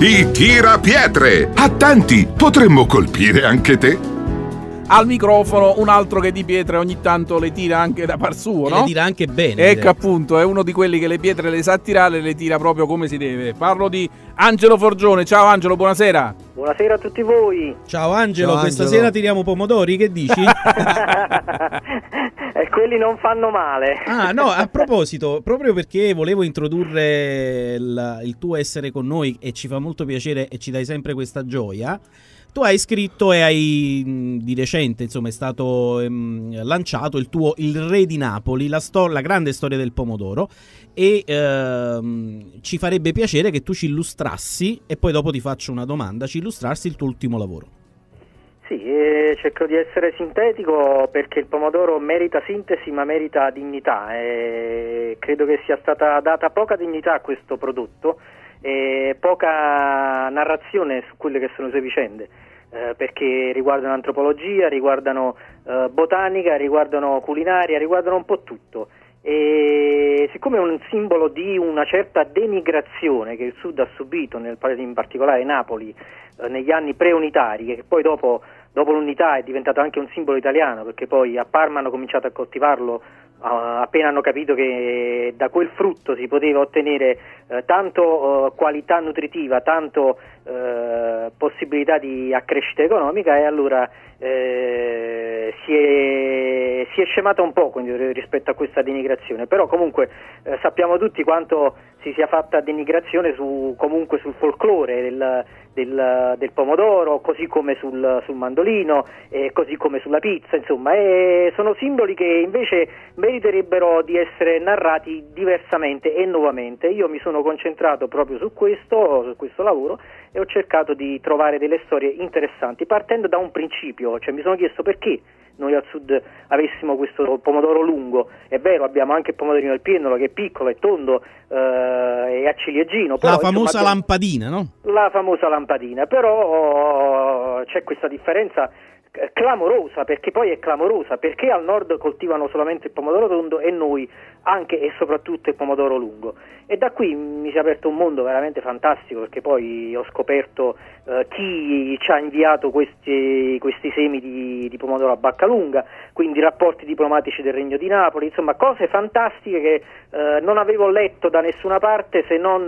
i tirapietre. Attenti, potremmo colpire anche te. Al microfono un altro che di pietre ogni tanto le tira anche da par suo, no? Le tira anche bene. Ecco, appunto, è uno di quelli che le pietre le sa tirare e le tira proprio come si deve. Parlo di Angelo Forgione. Ciao Angelo, buonasera. Buonasera a tutti voi. Ciao Angelo, Ciao, questa Angelo. sera tiriamo pomodori, che dici? E quelli non fanno male. Ah no, a proposito, proprio perché volevo introdurre il tuo essere con noi e ci fa molto piacere e ci dai sempre questa gioia. Tu hai scritto e hai di recente, insomma, è stato lanciato il Re di Napoli, la grande storia del pomodoro, e ci farebbe piacere che tu ci illustrassi, e poi dopo ti faccio una domanda, ci illustrassi il tuo ultimo lavoro. Sì, cerco di essere sintetico perché il pomodoro merita sintesi ma merita dignità, e credo che sia stata data poca dignità a questo prodotto e poca narrazione su quelle che sono le sue vicende, perché riguardano antropologia, riguardano botanica, riguardano culinaria, riguardano un po' tutto. E siccome è un simbolo di una certa denigrazione che il Sud ha subito, in particolare Napoli, negli anni preunitari, che poi dopo l'unità è diventato anche un simbolo italiano, perché poi a Parma hanno cominciato a coltivarlo appena hanno capito che da quel frutto si poteva ottenere tanto qualità nutritiva, tanto possibilità di accrescita economica, e allora si è scemata un po' rispetto a questa denigrazione. Però comunque sappiamo tutti quanto si sia fatta denigrazione comunque sul folklore del pomodoro, così come sul mandolino, così come sulla pizza, insomma, sono simboli che invece meriterebbero di essere narrati diversamente e nuovamente. Io mi sono concentrato proprio su questo lavoro e ho cercato di trovare delle storie interessanti, partendo da un principio, cioè mi sono chiesto perché noi al sud avessimo questo pomodoro lungo. È vero, abbiamo anche il pomodorino del Piennolo che è piccolo, è tondo e a ciliegino. La famosa lampadina, no? La famosa lampadina, però c'è questa differenza clamorosa, perché poi è clamorosa, perché al nord coltivano solamente il pomodoro tondo e noi anche e soprattutto il pomodoro lungo. E da qui mi si è aperto un mondo veramente fantastico, perché poi ho scoperto chi ci ha inviato questi semi di pomodoro a bacca lunga, quindi rapporti diplomatici del Regno di Napoli, insomma cose fantastiche che non avevo letto da nessuna parte, se non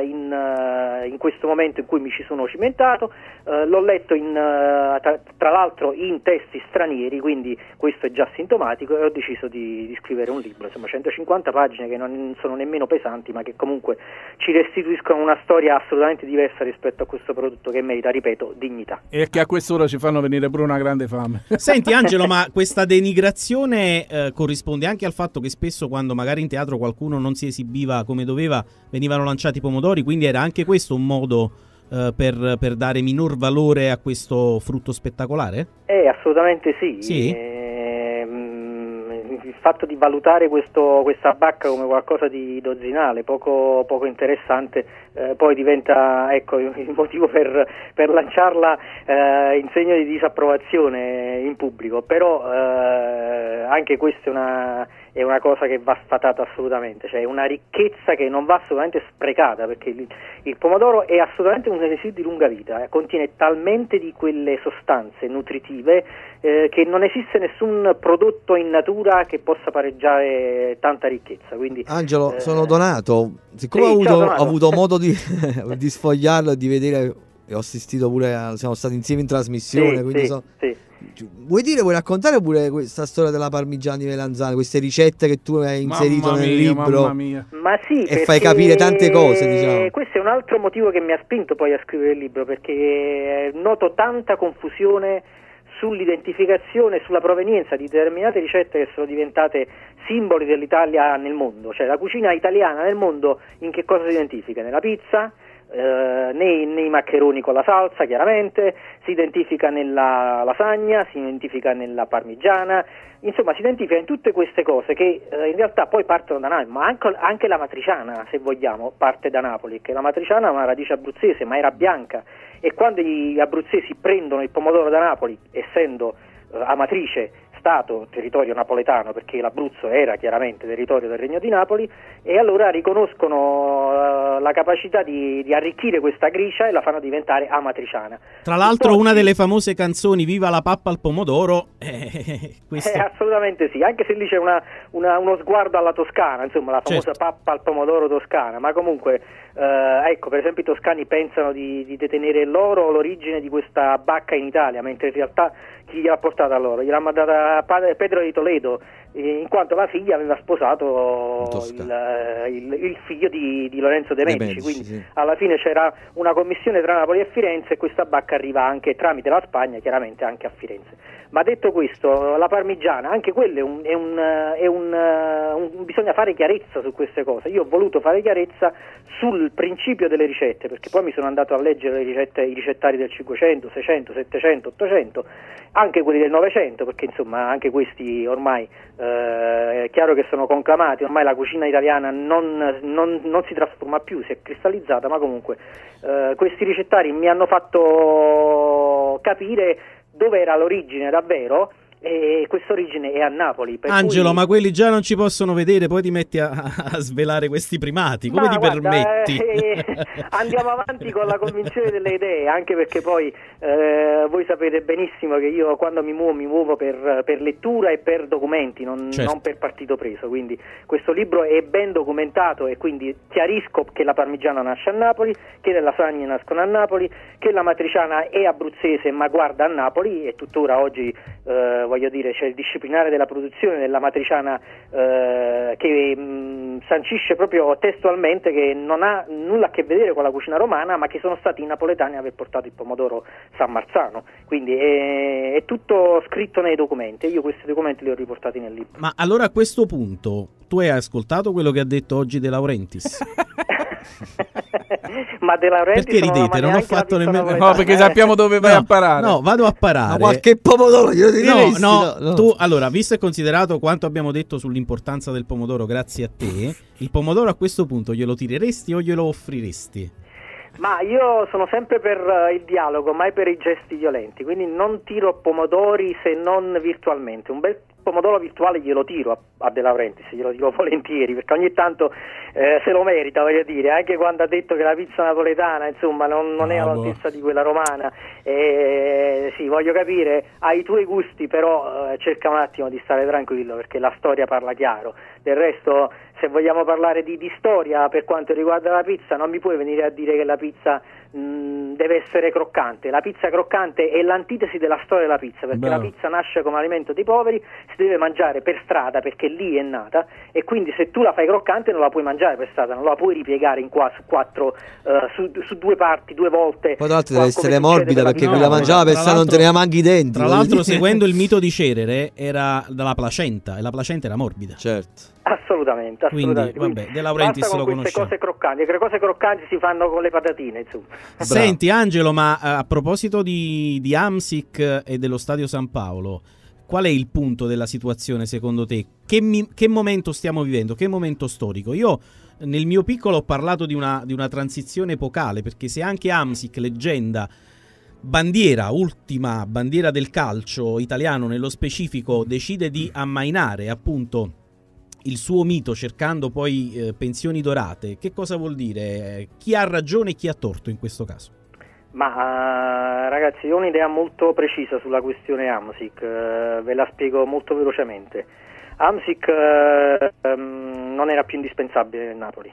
in questo momento in cui mi ci sono cimentato. L'ho letto tra l'altro in testi stranieri, quindi questo è già sintomatico, e ho deciso di scrivere un libro, insomma 150 pagine che non sono nemmeno pesanti, ma che comunque ci restituiscono una storia assolutamente diversa rispetto a questo prodotto che merita, ripeto, dignità. E che a quest'ora ci fanno venire pure una grande fame. Senti Angelo, ma questa denigrazione corrisponde anche al fatto che spesso quando magari in teatro qualcuno non si esibiva come doveva venivano lanciati i pomodori, quindi era anche questo un modo per dare minor valore a questo frutto spettacolare? Assolutamente sì. Sì? Il fatto di valutare questa bacca come qualcosa di dozzinale, poco interessante, poi diventa il motivo per lanciarla in segno di disapprovazione in pubblico. Però anche questa è una cosa che va sfatata assolutamente, cioè una ricchezza che non va assolutamente sprecata, perché il pomodoro è assolutamente un residuo di lunga vita, contiene talmente di quelle sostanze nutritive che non esiste nessun prodotto in natura che possa pareggiare tanta ricchezza. Quindi, Angelo, sono Donato, siccome sì, ho Donato. avuto modo di sfogliarlo e di vedere, e ho assistito pure, siamo stati insieme in trasmissione, sì, quindi sì. vuoi raccontare pure questa storia della parmigiana di melanzane, queste ricette che tu hai inserito nel libro? Mamma mia. Ma sì, E fai capire tante cose, diciamo. Questo è un altro motivo che mi ha spinto poi a scrivere il libro, perché noto tanta confusione sull'identificazione, sulla provenienza di determinate ricette che sono diventate simboli dell'Italia nel mondo. Cioè la cucina italiana nel mondo in che cosa si identifica? Nella pizza, nei maccheroni con la salsa, chiaramente, si identifica nella lasagna, si identifica nella parmigiana, insomma si identifica in tutte queste cose che in realtà poi partono da Napoli, ma anche la matriciana, se vogliamo, parte da Napoli, che la matriciana è una radice abruzzese, ma era bianca, e quando gli abruzzesi prendono il pomodoro da Napoli, essendo amatrice, stato territorio napoletano, perché l'Abruzzo era chiaramente territorio del Regno di Napoli, e allora riconoscono la capacità di arricchire questa gricia e la fanno diventare amatriciana. Tra l'altro una delle famose canzoni Viva la pappa al pomodoro, assolutamente sì, anche se lì c'è uno sguardo alla toscana, insomma la famosa pappa al pomodoro toscana, ma comunque ecco, per esempio i toscani pensano di detenere l'origine di questa bacca in Italia, mentre in realtà chi gliel'ha portata a loro? Gliel'ha mandata padre Pedro di Toledo, in quanto la figlia aveva sposato il figlio di Lorenzo de' Medici, quindi sì. Alla fine c'era una commissione tra Napoli e Firenze e questa bacca arriva anche tramite la Spagna, chiaramente anche a Firenze. Ma detto questo, la parmigiana, anche quello bisogna fare chiarezza su queste cose. Io ho voluto fare chiarezza sul principio delle ricette, perché poi mi sono andato a leggere i ricettari del 500, 600, 700, 800, anche quelli del 900, perché insomma anche questi ormai è chiaro che sono conclamati, ormai la cucina italiana non si trasforma più, si è cristallizzata, ma comunque questi ricettari mi hanno fatto capire dove era l'origine davvero, e questa origine è a Napoli. Angelo, ma quelli già non ci possono vedere, poi ti metti a svelare questi primati, come ti permetti? Andiamo avanti con la convinzione delle idee, anche perché poi voi sapete benissimo che io quando mi muovo per lettura e per documenti, non per partito preso, quindi questo libro è ben documentato e quindi chiarisco che la parmigiana nasce a Napoli, che le lasagne nascono a Napoli, che la matriciana è abruzzese ma guarda a Napoli, e tuttora oggi voglio dire, c'è il disciplinare della produzione della matriciana che sancisce proprio testualmente che non ha nulla a che vedere con la cucina romana, ma che sono stati i napoletani a aver portato il pomodoro San Marzano, quindi è tutto scritto nei documenti, e io questi documenti li ho riportati nel libro. Ma allora a questo punto tu hai ascoltato quello che ha detto oggi De Laurentiis? Ma De Laurentiis perché ridete? Non ho fatto nemmeno. No, perché sappiamo dove vai a parare. No, vado a parare. Ma qualche pomodoro glielo diresti? No. Tu, allora, visto e considerato quanto abbiamo detto sull'importanza del pomodoro grazie a te, il pomodoro a questo punto glielo tireresti o glielo offriresti? Ma io sono sempre per il dialogo, mai per i gesti violenti, quindi non tiro pomodori se non virtualmente. Un bel pomodoro virtuale glielo tiro a De Laurentiis, glielo tiro volentieri, perché ogni tanto se lo merita, voglio dire, anche quando ha detto che la pizza napoletana insomma non è all'altezza di quella romana, sì, voglio capire, hai i tuoi gusti, però cerca un attimo di stare tranquillo, perché la storia parla chiaro. Del resto, se vogliamo parlare di storia per quanto riguarda la pizza, non mi puoi venire a dire che la pizza deve essere croccante. La pizza croccante è l'antitesi della storia della pizza, perché la pizza nasce come alimento dei poveri, si deve mangiare per strada perché lì è nata, e quindi se tu la fai croccante non la puoi mangiare per strada, non la puoi ripiegare su due parti, due volte. Poi tra l'altro deve essere morbida, perché chi la mangiava per strada non teneva manchi i denti. Tra l'altro, seguendo il mito di Cerere, era dalla placenta, e la placenta era morbida. Certo. Assolutamente. Quindi, vabbè, De Laurentiis lo conosciamo. Cose croccanti, le cose croccanti si fanno con le patatine, insomma. Senti Angelo, ma a proposito di Amsic e dello Stadio San Paolo, qual è il punto della situazione secondo te? Che momento stiamo vivendo? Che momento storico? Io nel mio piccolo ho parlato di una transizione epocale, perché se anche Amsic, leggenda, ultima bandiera del calcio italiano nello specifico, decide di ammainare appunto il suo mito cercando poi pensioni dorate, che cosa vuol dire? Chi ha ragione e chi ha torto in questo caso? Ma ragazzi, io ho un'idea molto precisa sulla questione Amsic, ve la spiego molto velocemente. Amsic non era più indispensabile nel Napoli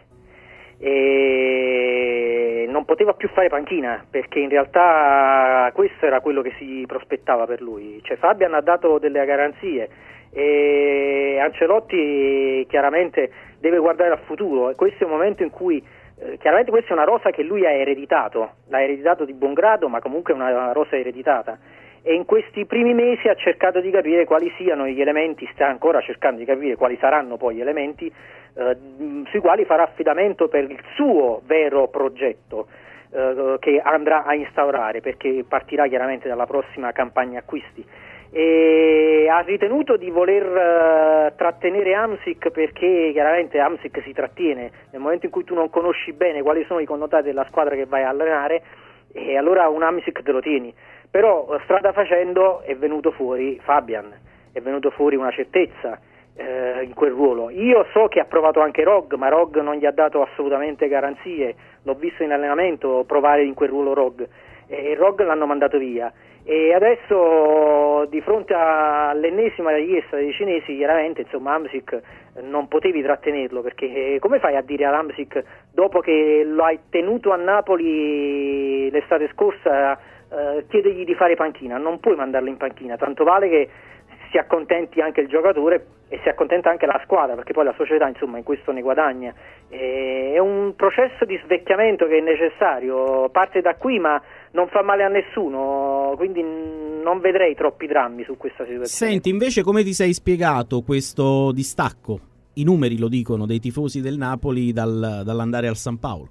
e non poteva più fare panchina, perché in realtà questo era quello che si prospettava per lui. Cioè Fabian ha dato delle garanzie e Ancelotti chiaramente deve guardare al futuro, e questo è un momento in cui chiaramente questa è una rosa che lui l'ha ereditato di buon grado, ma comunque è una rosa ereditata, e in questi primi mesi ha cercato di capire quali siano gli elementi, sta ancora cercando di capire quali saranno poi gli elementi sui quali farà affidamento per il suo vero progetto che andrà a instaurare, perché partirà chiaramente dalla prossima campagna acquisti. E ha ritenuto di voler trattenere Amsic, perché chiaramente Amsic si trattiene nel momento in cui tu non conosci bene quali sono i connotati della squadra che vai a allenare, e allora un Amsic te lo tieni. Però strada facendo è venuto fuori Fabian, è venuto fuori una certezza in quel ruolo. Io so che ha provato anche Rog, ma Rog non gli ha dato assolutamente garanzie, l'ho visto in allenamento provare in quel ruolo Rog, e Rog l'hanno mandato via, e adesso di fronte all'ennesima richiesta dei cinesi, chiaramente insomma Hamsik non potevi trattenerlo, perché come fai a dire ad Hamsik, dopo che lo hai tenuto a Napoli l'estate scorsa, chiedergli di fare panchina? Non puoi mandarlo in panchina, tanto vale che si accontenti anche il giocatore e si accontenta anche la squadra, perché poi la società insomma in questo ne guadagna. È un processo di svecchiamento che è necessario, parte da qui, ma non fa male a nessuno, quindi non vedrei troppi drammi su questa situazione. Senti, invece come ti sei spiegato questo distacco? I numeri lo dicono, dei tifosi del Napoli dall'andare al San Paolo.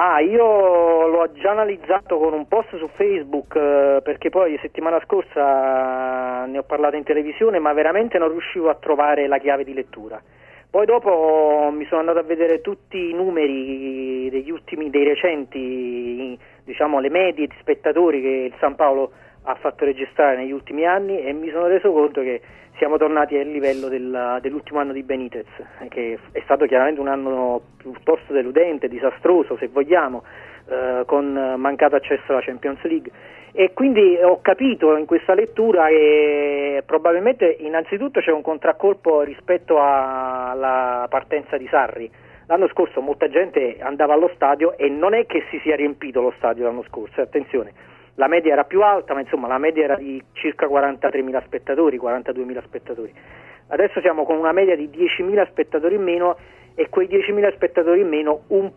Io l'ho già analizzato con un post su Facebook, perché poi settimana scorsa ne ho parlato in televisione, ma veramente non riuscivo a trovare la chiave di lettura. Poi dopo mi sono andato a vedere tutti i numeri dei recenti, diciamo le medie di spettatori che il San Paolo ha fatto registrare negli ultimi anni, e mi sono reso conto che siamo tornati al livello dell'ultimo anno di Benitez, che è stato chiaramente un anno piuttosto deludente, disastroso se vogliamo, con mancato accesso alla Champions League. E quindi ho capito in questa lettura che probabilmente innanzitutto c'è un contraccolpo rispetto alla partenza di Sarri. L'anno scorso molta gente andava allo stadio e non è che si sia riempito lo stadio l'anno scorso, attenzione, la media era più alta, ma insomma la media era di circa 43.000 spettatori, 42.000 spettatori. Adesso siamo con una media di 10.000 spettatori in meno, e quei 10.000 spettatori in meno un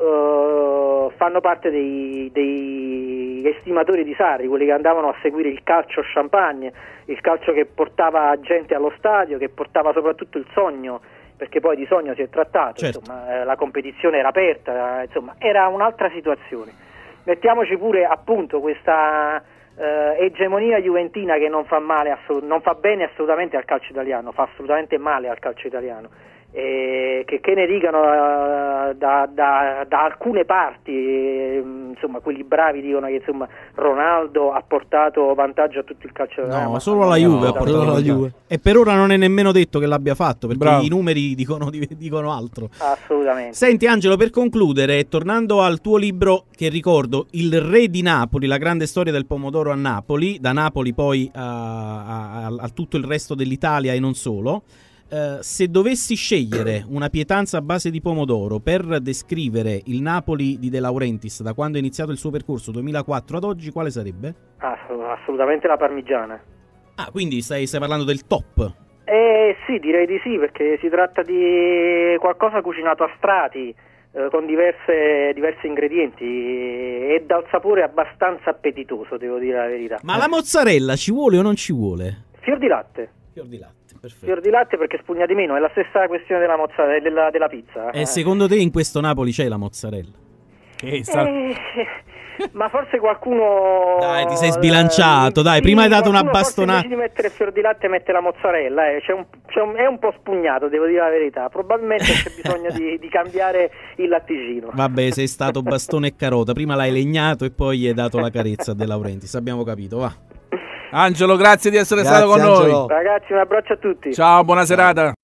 po' fanno parte dei estimatori di Sarri, quelli che andavano a seguire il calcio champagne, il calcio che portava gente allo stadio, che portava soprattutto il sogno, perché poi di sogno si è trattato, certo. Insomma, la competizione era aperta, insomma era un'altra situazione. Mettiamoci pure appunto questa egemonia juventina che non fa male, non fa bene assolutamente al calcio italiano, fa assolutamente male al calcio italiano. Che ne dicano da alcune parti, insomma quelli bravi dicono che insomma Ronaldo ha portato vantaggio a tutto il calcio italiano. No, solo la Juve ha portato la Juve. E per ora non è nemmeno detto che l'abbia fatto, perché i numeri dicono altro. Assolutamente. Senti Angelo, per concludere, tornando al tuo libro, che ricordo, Il Re di Napoli, la grande storia del pomodoro a Napoli, da Napoli poi a tutto il resto dell'Italia e non solo. Se dovessi scegliere una pietanza a base di pomodoro per descrivere il Napoli di De Laurentiis da quando è iniziato il suo percorso 2004 ad oggi, quale sarebbe? Assolutamente la parmigiana. Quindi stai parlando del top? Sì, direi di sì, perché si tratta di qualcosa cucinato a strati, con diversi ingredienti, e dal sapore abbastanza appetitoso, devo dire la verità. Ma la mozzarella ci vuole o non ci vuole? Fior di latte. Fior di latte. Perfetto. Fior di latte perché spugna di meno, è la stessa questione della mozzarella, della pizza. E secondo te in questo Napoli c'è la mozzarella? Ma forse qualcuno... Dai, ti sei sbilanciato, dai, prima hai dato una bastonata. Invece di mettere il fior di latte mette la mozzarella, è un po' spugnato, devo dire la verità. Probabilmente c'è bisogno di cambiare il latticino. Vabbè, sei stato bastone e carota, prima l'hai legnato e poi gli hai dato la carezza a De Laurentiis, abbiamo capito, va. Angelo, grazie di essere stato con Angelo. noi. Ragazzi, un abbraccio a tutti. Ciao, buona serata.